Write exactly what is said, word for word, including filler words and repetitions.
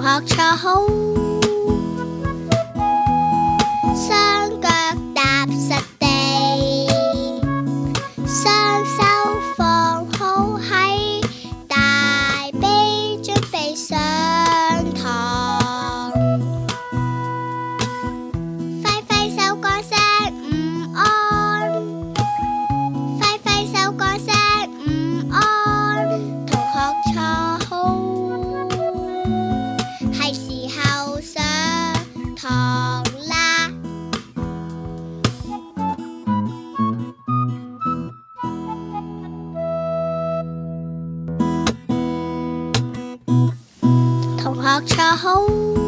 學坐好，雙腳踏實地，雙手放好喺大髀，準備上堂。揮揮手講聲午安，揮揮手講聲午安，同學坐好，係時候上堂啦。同學坐好。